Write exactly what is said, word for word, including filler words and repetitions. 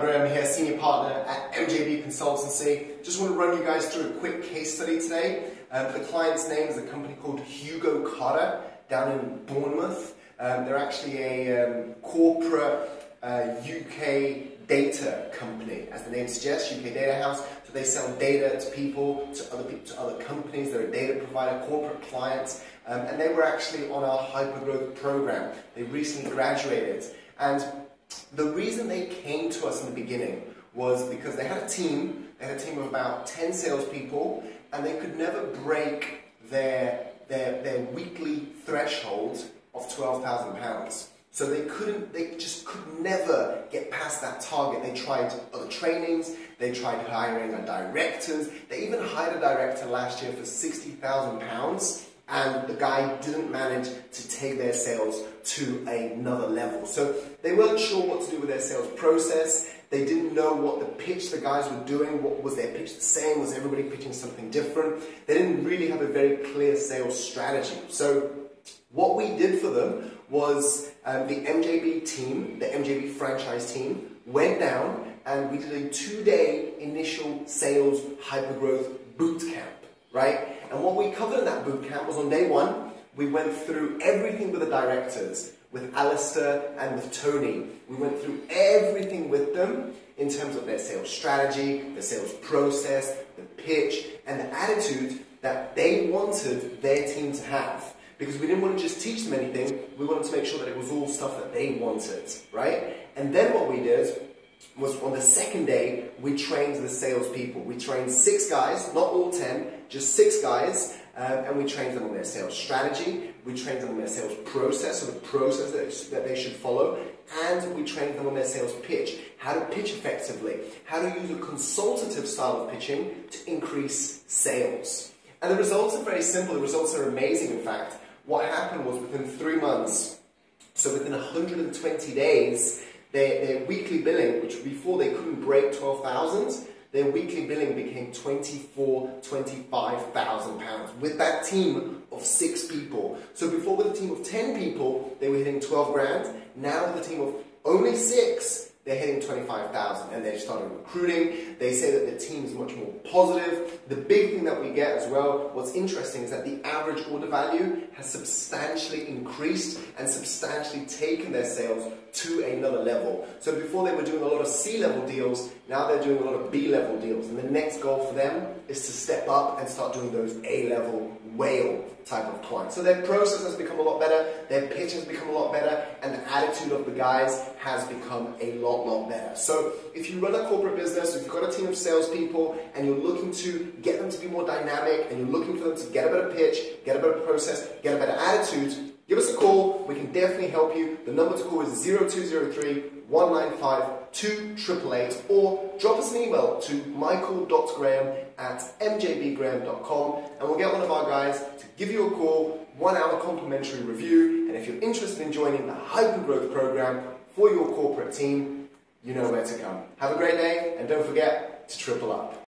Graham here, Senior Partner at M J B Consultancy. Just want to run you guys through a quick case study today. Um, the client's name is a company called Hugo Carter down in Bournemouth. Um, they're actually a um, corporate uh, U K data company, as the name suggests, U K datahouse. So they sell data to people, to other people, to other companies. They're a data provider, corporate clients, um, and they were actually on our hypergrowth program. They recently graduated, and the reason they came to us in the beginning was because they had a team. They had a team of about ten salespeople, and they could never break their their their weekly threshold of twelve thousand pounds. So they couldn't, they just could never get past that target. They tried other trainings, they tried hiring a directors, they even hired a director last year for sixty thousand pounds, and the guy didn't manage to take their sales to another level. So they weren't sure what to do with their sales process. They didn't know what the pitch the guys were doing. What was their pitch the same? Was everybody pitching something different? They didn't really have a very clear sales strategy. So what we did for them was um, the M J B team, the M J B franchise team, went down and we did a two-day initial sales hypergrowth boot camp, right? And what we covered in that boot camp was on day one, we went through everything with the directors, with Alistair and with Tony. We went through everything with them in terms of their sales strategy, the sales process, the pitch, and the attitude that they wanted their team to have. Because we didn't want to just teach them anything, we wanted to make sure that it was all stuff that they wanted, right? And then what we did was on the second day, we trained the salespeople. We trained six guys, not all ten, just six guys, um, and we trained them on their sales strategy, we trained them on their sales process, or the process that, that they should follow, and we trained them on their sales pitch, how to pitch effectively, how to use a consultative style of pitching to increase sales. And the results are very simple, the results are amazing in fact. What happened was within three months, so within one hundred twenty days, their, their weekly billing, which before they couldn't break twelve thousand, their weekly billing became twenty-four, twenty-five thousand pounds with that team of six people. So before with a team of ten people, they were hitting twelve grand. Now with a team of only six, they're hitting twenty-five thousand, and they've started recruiting. They say that the team is much more positive. The big thing that we get as well, what's interesting is that the average order value has substantially increased and substantially taken their sales to another level. So before they were doing a lot of C-level deals, now they're doing a lot of B-level deals. And the next goal for them is to step up and start doing those A-level whale type of clients. So their process has become a lot better, their pitch has become a lot better, and the attitude of the guys has become a lot, lot better. So if you run a corporate business, if you've got a team of salespeople, and you're looking to get them to be more dynamic, and you're looking for them to get a better pitch, get a better process, get a better attitude, give us a call. We can definitely help you. The number to call is zero two zero three, one nine five, two eight eight eight, or drop us an email to michael dot graham at m j b graham dot com, and we'll get one of our guys to give you a call, one hour complimentary review. And if you're interested in joining the hypergrowth program for your corporate team, you know where to come. Have a great day, and don't forget to triple up.